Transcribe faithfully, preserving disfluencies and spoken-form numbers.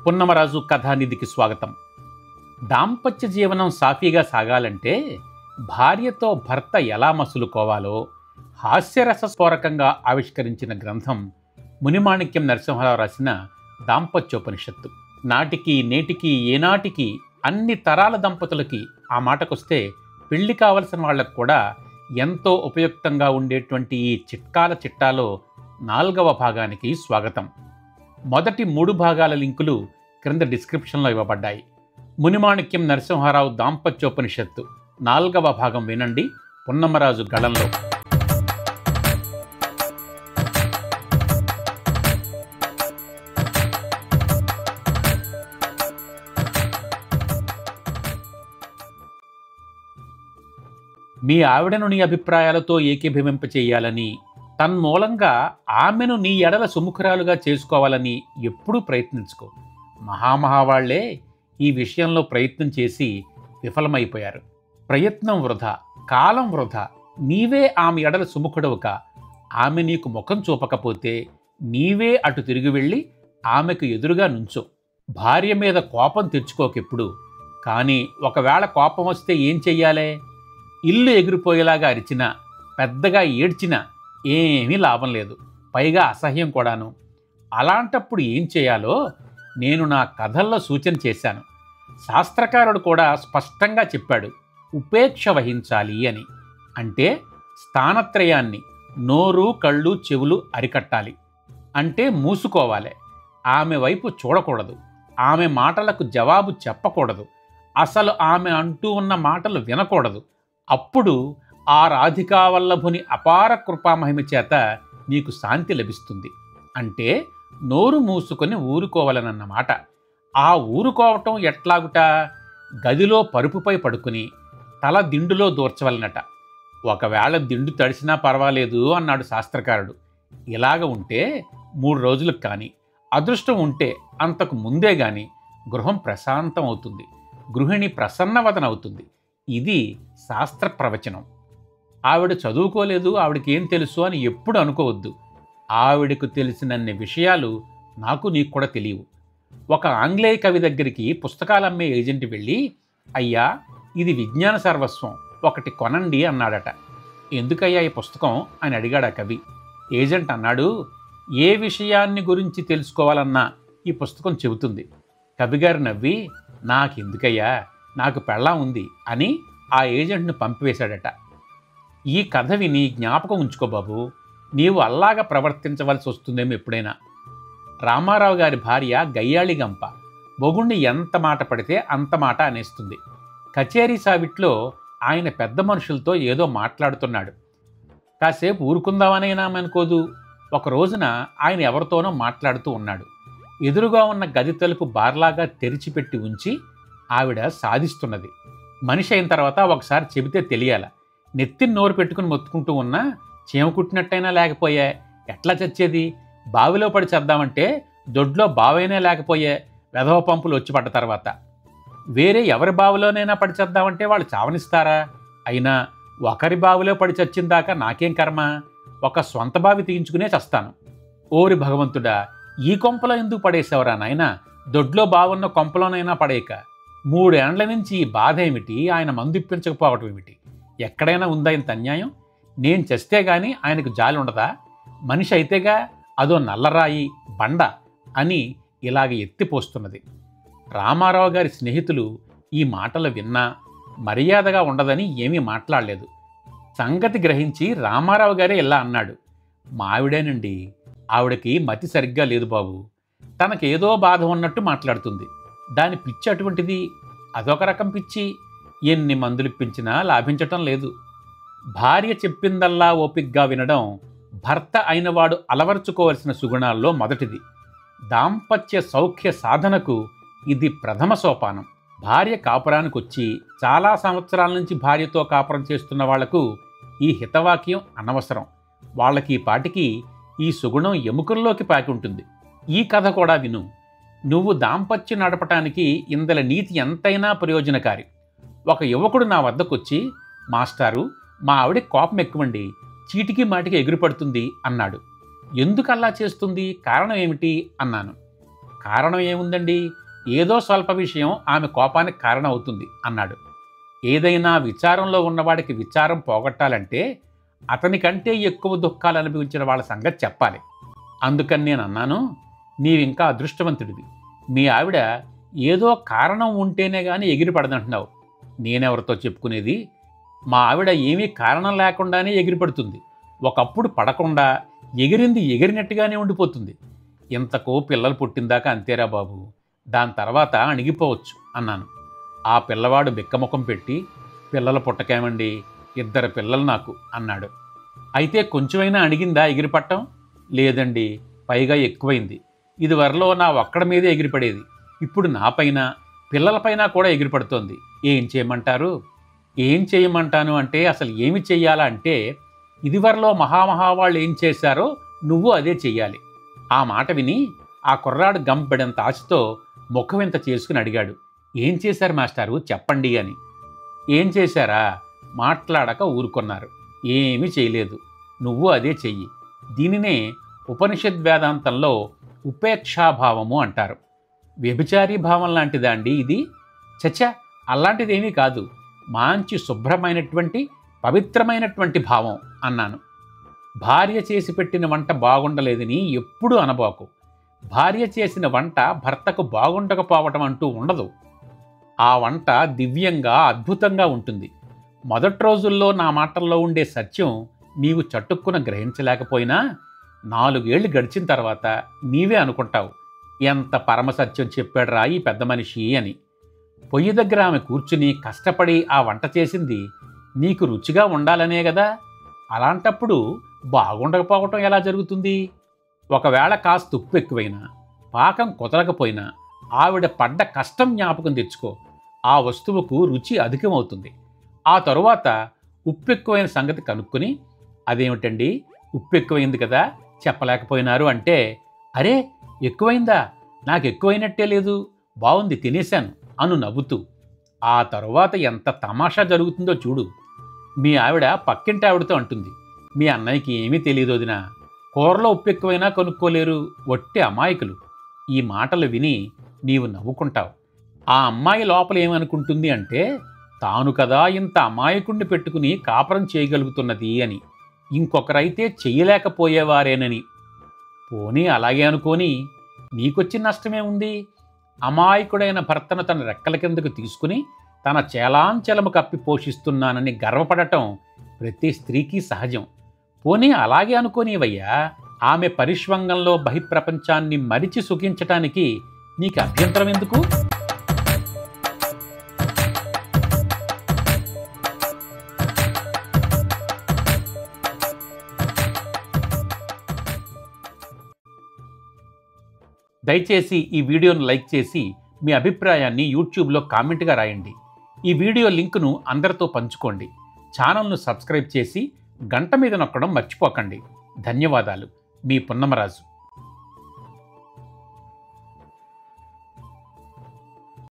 పున్నమరాజు కథానిధికి స్వాగతం. దాంపత్య జీవనం సాఫీగా సాగాలంటే భార్యతో భర్త ఎలా మసులుకోవాలో హాస్యరసస్ఫోరకంగా ఆవిష్కరించిన గ్రంథం మునిమాణిక్యం నరసింహారావు రాసిన దాంపత్యోపనిషత్తు. నాటికి నేటికి ఏనాటికి అన్ని తరాల దంపతులకి, ఆ మాటకొస్తే పెళ్లి కావలసిన వాళ్లకు కూడా ఎంతో ఉపయుక్తంగా ఉండేటువంటి ఈ చిట్కాల చిట్టాలో నాలుగవ భాగానికి స్వాగతం. మొదటి మూడు భాగాల లింకులు క్రింద డిస్క్రిప్షన్లో ఇవ్వబడ్డాయి. మునిమాణిక్యం నరసింహారావు దాంపత్యోపనిషత్తు నాలుగవ భాగం వినండి పున్నమరాజు గళంలో. మీ ఆవిడను నీ అభిప్రాయాలతో ఏకీభవింప చేయాలని, తన్మూలంగా ఆమెను నీ ఎడల సుముఖురాలుగా చేసుకోవాలని ఎప్పుడూ ప్రయత్నించుకో. మహామహావాళ్లే ఈ విషయంలో ప్రయత్నం చేసి విఫలమైపోయారు. ప్రయత్నం వృధా, కాలం వృధా. నీవే ఆమె ఎడల సుముఖుడవుక, ఆమె నీకు ముఖం చూపకపోతే నీవే అటు తిరిగి వెళ్ళి ఆమెకు ఎదురుగా నుంచో. భార్య మీద కోపం తెచ్చుకోకెప్పుడు. కానీ ఒకవేళ కోపం వస్తే ఏం చెయ్యాలే? ఇల్లు ఎగిరిపోయేలాగా అరిచినా, పెద్దగా ఏడ్చినా ఏమీ లాభం లేదు, పైగా అసహ్యం కూడాను. అలాంటప్పుడు ఏం చేయాలో నేను నా కథల్లో సూచన చేశాను. శాస్త్రకారుడు కూడా స్పష్టంగా చెప్పాడు, ఉపేక్ష వహించాలి అని. అంటే స్థానత్రయాన్ని, నోరు కళ్ళు చెవులు అరికట్టాలి. అంటే మూసుకోవాలి. ఆమె వైపు చూడకూడదు, ఆమె మాటలకు జవాబు చెప్పకూడదు, అసలు ఆమె అంటూ ఉన్న మాటలు వినకూడదు. అప్పుడు ఆ రాధికావల్లభుని అపార కృపామహిమ చేత నీకు శాంతి లభిస్తుంది. అంటే నోరు మూసుకొని ఊరుకోవాలనన్నమాట. ఆ ఊరుకోవటం ఎట్లాగుట? గదిలో పరుపుపై పడుకుని తల దిండులో దూర్చవలనట. ఒకవేళ దిండు తడిసినా పర్వాలేదు అన్నాడు శాస్త్రకారుడు. ఇలాగ ఉంటే మూడు రోజులకు కానీ, అదృష్టం ఉంటే అంతకు ముందే కానీ గృహం ప్రశాంతం అవుతుంది, గృహిణి ప్రసన్నవదన అవుతుంది. ఇది శాస్త్ర ప్రవచనం. ఆవిడ చదువుకోలేదు, ఆవిడకి ఏం తెలుసు అని ఎప్పుడు అనుకోవద్దు. ఆవిడకు తెలిసినన్ని విషయాలు నాకు నీకు కూడా తెలియవు. ఒక ఆంగ్లేయ కవి దగ్గరికి పుస్తకాలమ్మే ఏజెంట్ వెళ్ళి, అయ్యా ఇది విజ్ఞాన సర్వస్వం, ఒకటి కొనండి అన్నాడట. ఎందుకయ్యా ఈ పుస్తకం అని అడిగాడు ఆ కవి. ఏజెంట్ అన్నాడు, ఏ విషయాన్ని గురించి తెలుసుకోవాలన్నా ఈ పుస్తకం చెబుతుంది. కవిగారు నవ్వి, నాకెందుకయ్యా, నాకు పెళ్ళాం ఉంది అని ఆ ఏజెంట్ను పంపివేశాడట. ఈ కథ విని జ్ఞాపకం ఉంచుకో బాబు, నీవు అల్లాగా ప్రవర్తించవలసి వస్తుందేమో ఎప్పుడైనా. రామారావు గారి భార్య గయ్యాళి గంప. మొగుణ్ణి ఎంత మాట పడితే అంత మాట అనేస్తుంది. కచేరీ సావిట్లో ఆయన పెద్ద మనుషులతో ఏదో మాట్లాడుతున్నాడు. కాసేపు ఊరుకుందామనైనా అనుకోదు. ఒక రోజున ఆయన ఎవరితోనో మాట్లాడుతూ ఉన్నాడు. ఎదురుగా ఉన్న గది తలుపు బార్లాగా తెరిచిపెట్టి ఉంచి ఆవిడ సాధిస్తున్నది. మనిషి అయిన తర్వాత ఒకసారి చెబితే తెలియాల. నెత్తిని నోరు పెట్టుకుని మొత్తుకుంటూ ఉన్నా చీమ కుట్టినట్టయినా లేకపోయే, ఎట్లా చచ్చేది? బావిలో పడి చేద్దామంటే దొడ్లో బావైనా లేకపోయే, వెధవ పంపులు వచ్చి పడ్డ తర్వాత. వేరే ఎవరి బావిలోనైనా పడి చేద్దామంటే వాళ్ళు చావనిస్తారా? అయినా ఒకరి బావిలో పడి చచ్చిందాకా నాకేం కర్మ? ఒక సొంత బావి తీయించుకునే చస్తాను. ఓరి భగవంతుడా, ఈ కొంపలో ఎందుకు పడేసేవరా నాయనా? దొడ్లో బావున్న కొంపలోనైనా పడేయక. మూడేండ్ల నుంచి ఈ బాధ ఏమిటి? ఆయన మందు ఇప్పించకపోవటం ఏమిటి? ఎక్కడైనా ఉందా ఇంత అన్యాయం? నేను చస్తే గాని ఆయనకు జాలి ఉండదా? మనిషి అయితేగా అదో నల్లరాయి బండ అని ఇలాగ ఎత్తిపోస్తున్నది. రామారావు గారి స్నేహితులు ఈ మాటలు విన్నా మర్యాదగా ఉండదని ఏమీ మాట్లాడలేదు. సంగతి గ్రహించి రామారావు గారే ఇలా అన్నాడు, మావిడేనండి, ఆవిడకి మతి సరిగ్గా లేదు బాబు. తనకేదో బాధ ఉన్నట్టు మాట్లాడుతుంది. దాని పిచ్చి అటువంటిది. అదొక రకం పిచ్చి. ఎన్ని మందులు ఇప్పించినా లాభించటం లేదు. భార్య చెప్పిందల్లా ఓపిగ్గా వినడం భర్త అయినవాడు అలవర్చుకోవలసిన సుగుణాల్లో మొదటిది. దాంపత్య సౌఖ్య సాధనకు ఇది ప్రథమ సోపానం. భార్య కాపురానికి వచ్చి చాలా సంవత్సరాల నుంచి భార్యతో కాపురం చేస్తున్న వాళ్లకు ఈ హితవాక్యం అనవసరం. వాళ్ళకి పాటికి ఈ సుగుణం ఎముకల్లోకి పాకి ఉంటుంది. ఈ కథ కూడా విను. నువ్వు దాంపత్యం నడపటానికి ఇందల నీతి ఎంతైనా ప్రయోజనకారి. ఒక యువకుడు నా వద్దకొచ్చి, మాస్టారు, మా ఆవిడ కోపం ఎక్కువండి, చీటికి మాటికి ఎగిరిపడుతుంది అన్నాడు. ఎందుకల్లా చేస్తుంది? కారణం ఏమిటి అన్నాను. కారణం ఏముందండి, ఏదో స్వల్ప విషయం ఆమె కోపానికి కారణం అవుతుంది అన్నాడు. ఏదైనా విచారంలో ఉన్నవాడికి విచారం పోగొట్టాలంటే అతనికంటే ఎక్కువ దుఃఖాలు అనుభవించిన వాళ్ళ సంగతి చెప్పాలి. అందుకని నేను అన్నాను, నీవింకా అదృష్టవంతుడివి. మీ ఆవిడ ఏదో కారణం ఉంటేనే కానీ ఎగిరిపడదంటున్నావు. నేనెవరితో చెప్పుకునేది? మా ఆవిడ ఏమీ కారణం లేకుండానే ఎగిరిపడుతుంది. ఒకప్పుడు పడకుండా ఎగిరింది ఎగిరినట్టుగానే ఉండిపోతుంది. ఇంతకు పిల్లలు పుట్టిందాకా అంతేరా బాబు, దాని తర్వాత అణిగిపోవచ్చు అన్నాను. ఆ పిల్లవాడు బిక్కముఖం పెట్టి, పిల్లలు పుట్టకేమండి, ఇద్దరు పిల్లలు నాకు అన్నాడు. అయితే కొంచెమైనా అణిగిందా ఎగిరిపట్టం? లేదండి, పైగా ఎక్కువైంది. ఇదివరలో నా ఒక్కడి మీదే ఎగిరిపడేది, ఇప్పుడు నాపైన పిల్లలపైన కూడా ఎగిరిపడుతోంది. ఏం చేయమంటారు? ఏం చేయమంటాను అంటే అసలు ఏమి చెయ్యాలా అంటే, ఇదివరలో మహామహావాళ్ళు ఏం చేశారో నువ్వు అదే చెయ్యాలి. ఆ మాట విని ఆ కుర్రాడు గంపెడంత ఆశతో ముఖం ఇంత చేసుకుని అడిగాడు, ఏం చేశారు మాస్టారు చెప్పండి అని. ఏం చేశారా? మాట్లాడక ఊరుకున్నారు. ఏమీ చేయలేదు, నువ్వు అదే చెయ్యి. దీనినే ఉపనిషద్ వేదాంతంలో ఉపేక్షాభావము అంటారు. వ్యభిచారీ భావం లాంటిదా అండి ఇది? చచ్చా, అలాంటిదేమీ కాదు. మంచి శుభ్రమైనటువంటి పవిత్రమైనటువంటి భావం అన్నాను. భార్య చేసి పెట్టిన వంట బాగుండలేదని ఎప్పుడూ అనబాకు. భార్య చేసిన వంట భర్తకు బాగుండకపోవటం అంటూ ఉండదు. ఆ వంట దివ్యంగా అద్భుతంగా ఉంటుంది. మొదటి రోజుల్లో నా మాటల్లో ఉండే సత్యం నీవు చట్టుక్కున గ్రహించలేకపోయినా నాలుగేళ్లు గడిచిన తర్వాత నీవే అనుకుంటావు, ఎంత పరమసత్యం చెప్పాడురా ఈ పెద్ద మనిషి అని. పొయ్యి దగ్గర ఆమె కూర్చుని కష్టపడి ఆ వంట చేసింది నీకు రుచిగా ఉండాలనే కదా. అలాంటప్పుడు బాగుండకపోవటం ఎలా జరుగుతుంది? ఒకవేళ కాస్త ఉప్పు ఎక్కువైనా, పాకం కుదరకపోయినా ఆవిడ పడ్డ కష్టం జ్ఞాపకం తెచ్చుకో. ఆ వస్తువుకు రుచి అధికమవుతుంది. ఆ తరువాత ఉప్పు ఎక్కువైన సంగతి కనుక్కొని, అదేమిటండి ఉప్పు ఎక్కువైంది కదా చెప్పలేకపోయినారు అంటే, అరే ఎక్కువైందా, నాకు ఎక్కువైనట్టే లేదు, బాగుంది తినేశాను అను నవ్వుతూ. ఆ తరువాత ఎంత తమాషా జరుగుతుందో చూడు. మీ ఆవిడ పక్కింటి ఆవిడతో అంటుంది, మీ అన్నయ్యకి ఏమీ తెలియదు వదినా, కూరలో ఉప్పు ఎక్కువైనా కొనుక్కోలేరు, వట్టి అమాయకులు. ఈ మాటలు విని నీవు నవ్వుకుంటావు. ఆ అమ్మాయి లోపల ఏమనుకుంటుంది అంటే, తాను కదా ఇంత అమాయకుణ్ణి పెట్టుకుని కాపురం చేయగలుగుతున్నది అని, ఇంకొకరైతే చెయ్యలేకపోయేవారేనని. పోనీ అలాగే అనుకోని నీకొచ్చిన నష్టమే ఉంది? అమాయకుడైన భర్తను తన రెక్కల కిందకు తీసుకుని తన చేలాంచెలము కప్పి పోషిస్తున్నానని గర్వపడటం ప్రతి స్త్రీకి సహజం. పోనీ అలాగే అనుకోనివయ్యా, ఆమె పరిష్వంగంలో బహిప్రపంచాన్ని మరిచి సుఖించటానికి నీకు అభ్యంతరం ఎందుకు? దయచేసి ఈ వీడియోను లైక్ చేసి మీ అభిప్రాయాన్ని యూట్యూబ్లో కామెంట్గా రాయండి. ఈ వీడియో లింకును అందరితో పంచుకోండి. ఛానల్ను సబ్స్క్రైబ్ చేసి గంట మీద నొక్కడం మర్చిపోకండి. ధన్యవాదాలు. మీ పున్నమరాజు.